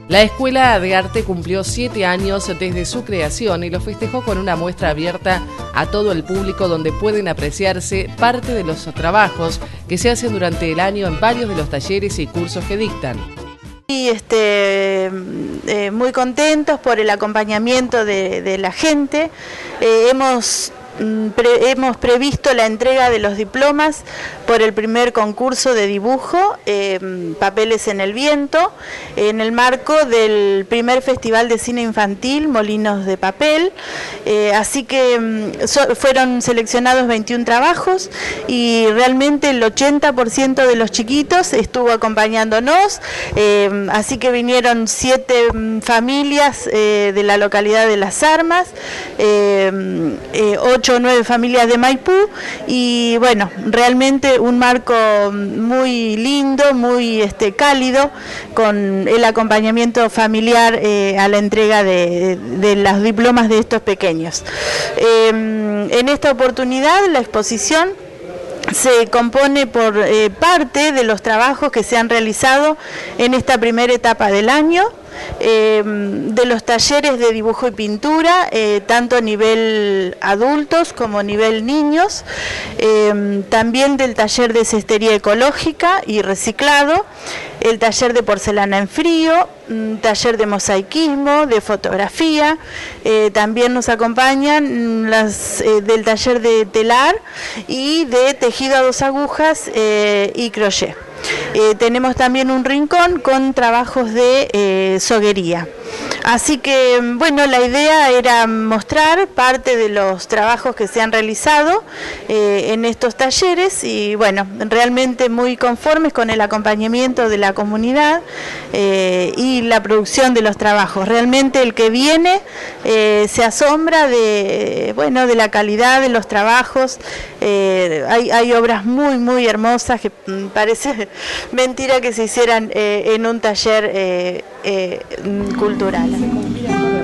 La Escuela de Arte cumplió 7 años desde su creación y lo festejó con una muestra abierta a todo el público donde pueden apreciarse parte de los trabajos que se hacen durante el año en varios de los talleres y cursos que dictan. Y muy contentos por el acompañamiento de la gente. Hemos previsto la entrega de los diplomas por el primer concurso de dibujo, Papeles en el Viento, en el marco del primer Festival de Cine Infantil, Molinos de Papel. Así que fueron seleccionados 21 trabajos y realmente el 80% de los chiquitos estuvo acompañándonos, así que vinieron 7 familias de la localidad de Las Armas, 8 o 9 familias de Maipú y bueno, realmente un marco muy lindo, muy cálido, con el acompañamiento familiar a la entrega de los diplomas de estos pequeños. En esta oportunidad la exposición se compone por parte de los trabajos que se han realizado en esta primera etapa del año, de los talleres de dibujo y pintura, tanto a nivel adultos como a nivel niños, también del taller de cestería ecológica y reciclado, el taller de porcelana en frío, taller de mosaicismo, de fotografía, también nos acompañan las del taller de telar y de tejido a 2 agujas y crochet. Tenemos también un rincón con trabajos de soguería. Así que, bueno, la idea era mostrar parte de los trabajos que se han realizado en estos talleres y, bueno, realmente muy conformes con el acompañamiento de la comunidad y la producción de los trabajos. Realmente el que viene se asombra de la calidad de los trabajos. Hay obras muy hermosas que parece mentira que se hicieran en un taller cultural.